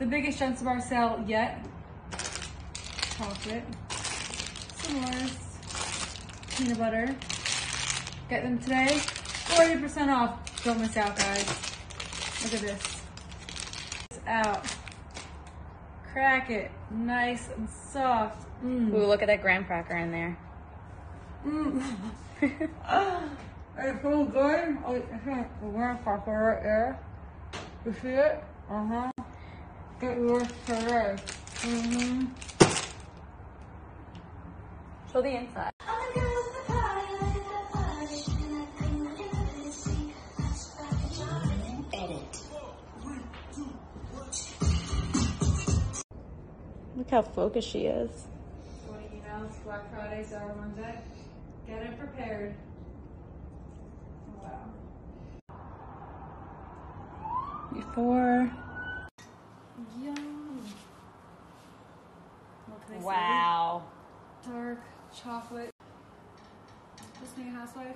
biggest chunks of our sale yet. Chocolate, s'mores, peanut butter. Get them today, 40% off. Don't miss out, guys. Look at this. It's out. Crack it, nice and soft. Ooh, look at that graham cracker in there. It's so good. Oh, I think the graham cracker right there. You see it? Get yours today. Show the inside. Look how focused she is. So you know, it's Black Friday, Cyber Monday. Get it prepared. Wow. Before. Yum. What can I say? Wow. Dark chocolate. Just being a housewife.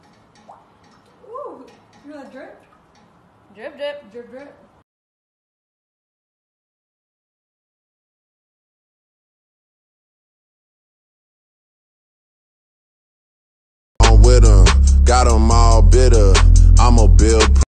Ooh, you hear that drip? Drip, drip. Drip, drip. I'm with 'em, got 'em all bitter. I'm a bill.